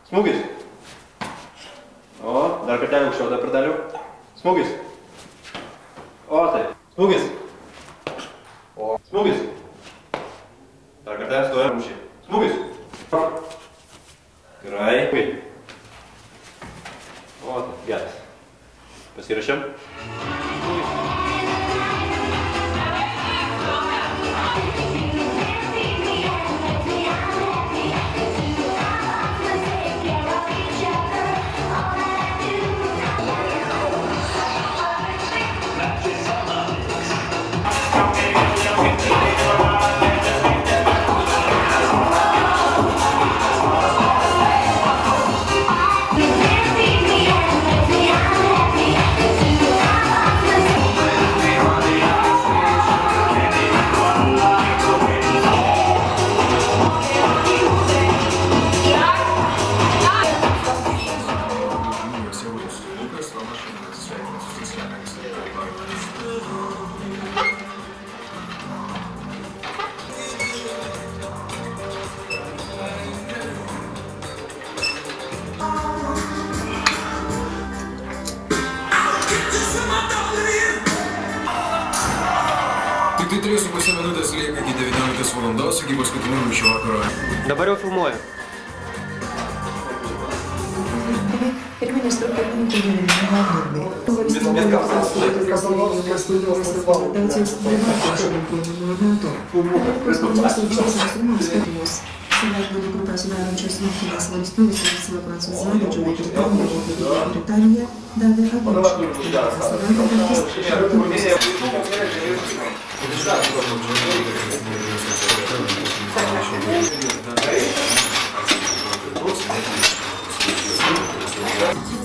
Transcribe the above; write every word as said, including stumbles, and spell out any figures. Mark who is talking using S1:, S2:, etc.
S1: Smūgis. O, dar kartelį aukščiau, dar kartelį. Smūgis. O, taip. Smūgis. O, smūgis. Dar kartelį stoja rūšį. Smūgis. Gerai. O, taip, geras. Pasirašėm.
S2: Tiktai trys su pusė minutės lieka iki devynioliktos valandos, iki paskutinių šio vakaro.
S1: Dabar jau filmuoju.
S3: Pirminis truputį gyvenimo Sąjungų grupę sudarančios Jungtinės valstijos ir savo Prancūzija, Didžioji Britanija, Vokietija ir Italija davė atlaišką.